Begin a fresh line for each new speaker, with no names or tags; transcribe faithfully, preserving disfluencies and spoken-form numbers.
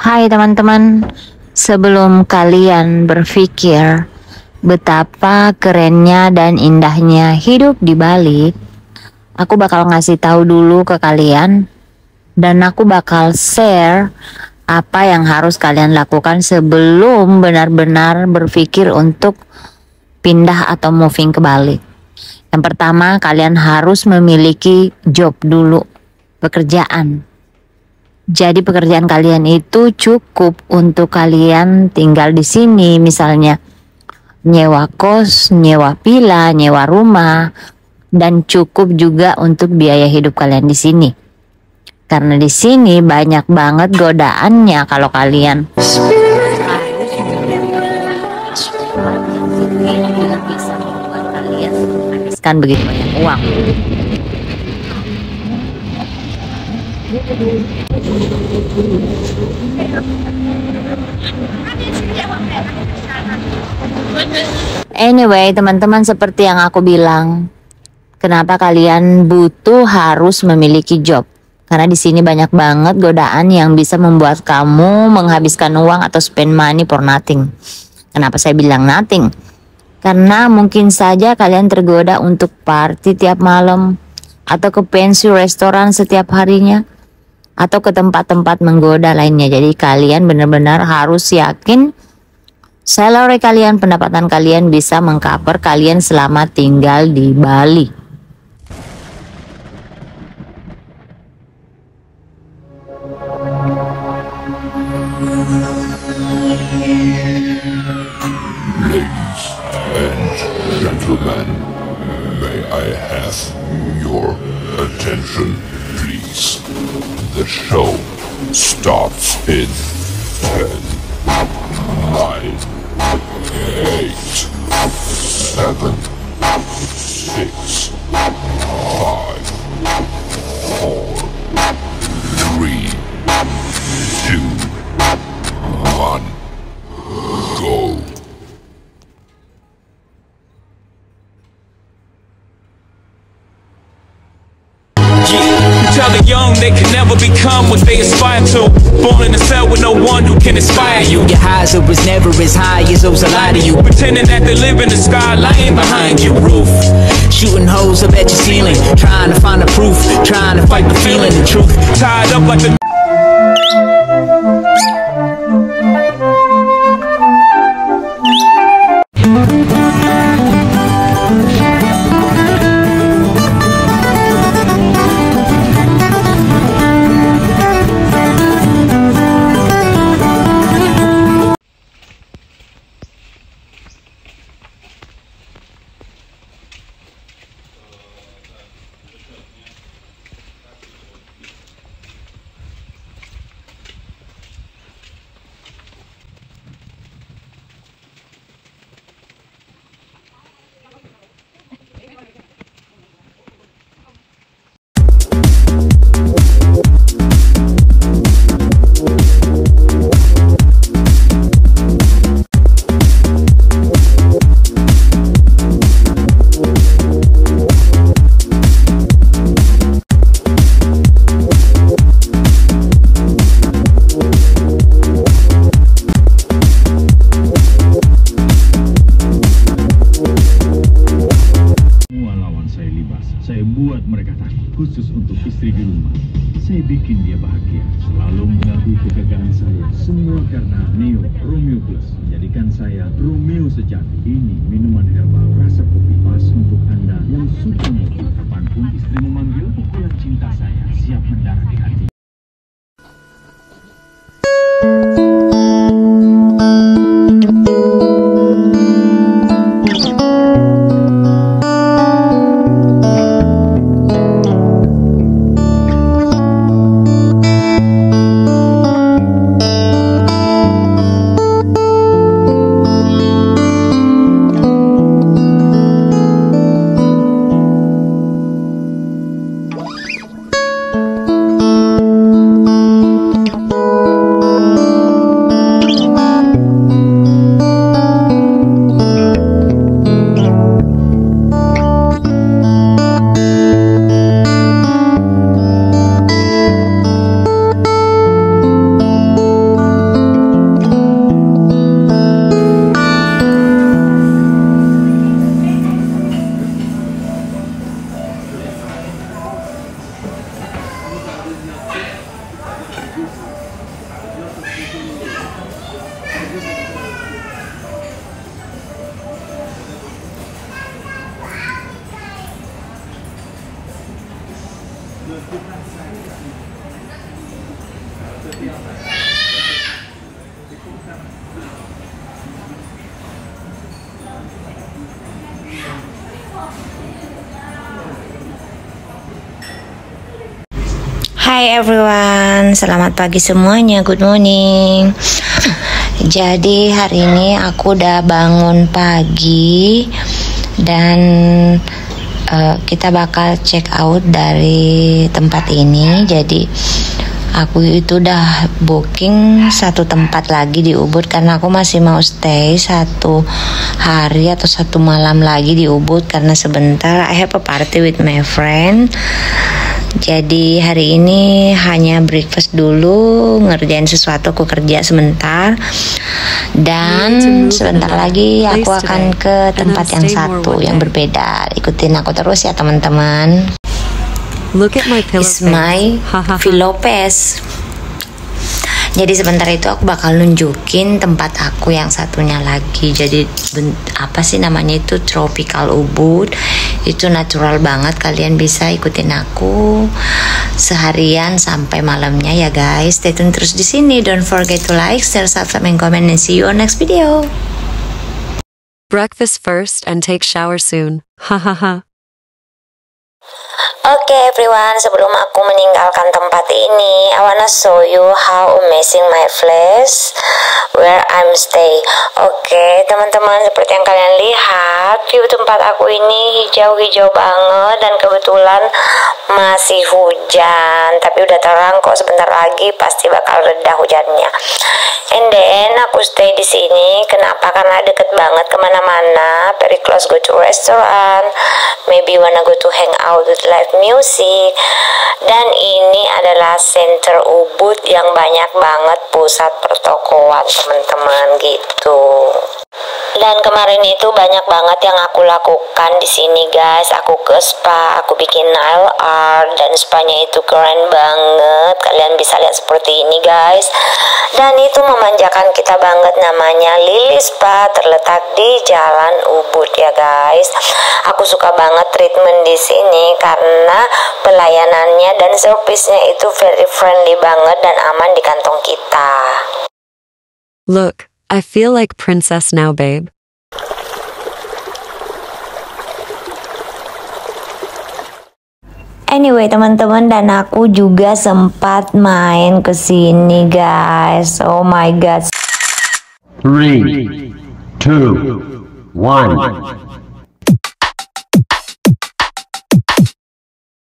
Hai teman-teman, sebelum kalian berpikir betapa kerennya dan indahnya hidup di Bali, aku bakal ngasih tahu dulu ke kalian dan aku bakal share apa yang harus kalian lakukan sebelum benar-benar berpikir untuk pindah atau moving ke Bali. Yang pertama, kalian harus memiliki job dulu, pekerjaan. Jadi pekerjaan kalian itu cukup untuk kalian tinggal di sini, misalnya nyewa kos, nyewa villa, nyewa rumah, dan cukup juga untuk biaya hidup kalian di sini. Karena di sini banyak banget godaannya kalau kalian harus bisa membuat kalian habiskan begitu banyak uang. Anyway, teman-teman, seperti yang aku bilang, kenapa kalian butuh harus memiliki job? Karena di sini banyak banget godaan yang bisa membuat kamu menghabiskan uang atau spend money for nothing. Kenapa saya bilang nothing? Karena mungkin saja kalian tergoda untuk party tiap malam, atau ke pensi restoran setiap harinya, atau ke tempat-tempat menggoda lainnya. Jadi kalian benar-benar harus yakin salary kalian, pendapatan kalian bisa mengcover kalian selama tinggal di Bali.
Ladies and gentlemen, may I have your attention, please? The show starts in ten, nine, eight, seven, six, five, four, three, two, one, go.
Tell the young they can never become what they aspire to. Born in a cell with no one who can inspire you.
Your highs are was never as high as those that lie to you.
Pretending that they live in the sky, lying behind your roof.
Shooting holes up at your ceiling, trying to find the proof, trying to fight the feeling, the truth.
Tied up like the
Saya buat mereka takut, khusus untuk istri di rumah. Saya bikin dia bahagia, selalu mengakui kegagalan saya. Semua karena Neo Romeo Plus menjadikan saya Romeo sejati. Ini minuman herbal rasa kopi pas untuk Anda yang suka ngopi. Kapanpun istri memanggil, pukulan cinta saya siap mendarat di hati.
Hai everyone, selamat pagi semuanya, good morning. Jadi hari ini aku udah bangun pagi dan uh, kita bakal check out dari tempat ini. Jadi aku itu udah booking satu tempat lagi di Ubud karena aku masih mau stay satu hari atau satu malam lagi di Ubud karena sebentar I have a party with my friend. Jadi hari ini hanya breakfast dulu, ngerjain sesuatu, aku kerja sebentar. Dan sebentar lagi aku akan ke tempat yang satu, yang berbeda. Ikutin aku terus ya teman-teman.
Look at my pillow.
It's my Philopes. Jadi sebentar itu aku bakal nunjukin tempat aku yang satunya lagi. Jadi apa sih namanya itu, Tropical Ubud. Itu natural banget, kalian bisa ikutin aku seharian sampai malamnya ya guys. Stay tune terus di sini. Don't forget to like, share, subscribe, and comment, and see you on next video.
Breakfast first and take shower soon. Hahaha.
Oke okay, everyone, sebelum aku meninggalkan tempat ini, I wanna show you how amazing my place where I'm stay. Oke okay, teman-teman, seperti yang kalian lihat, view tempat aku ini hijau-hijau banget dan kebetulan masih hujan, tapi udah terang kok, sebentar lagi pasti bakal reda hujannya. And then aku stay di sini. Kenapa? Karena deket banget kemana-mana, very close go to restaurant, maybe wanna go to hang out with live music. Dan ini adalah center Ubud yang banyak banget pusat pertokoan teman-teman gitu. Dan kemarin itu banyak banget yang aku lakukan di sini guys. Aku ke spa, aku bikin nail art, dan spanya itu keren banget. Kalian bisa lihat seperti ini guys. Dan itu memanjakan kita banget, namanya Lily Spa, terletak di Jalan Ubud ya guys. Aku suka banget treatment di sini karena pelayanannya dan servisnya itu very friendly banget dan aman di kantong kita.
Look, I feel like princess now, babe.
Anyway teman-teman, dan aku juga sempat main ke sini guys. Oh my god.
Three, two, one.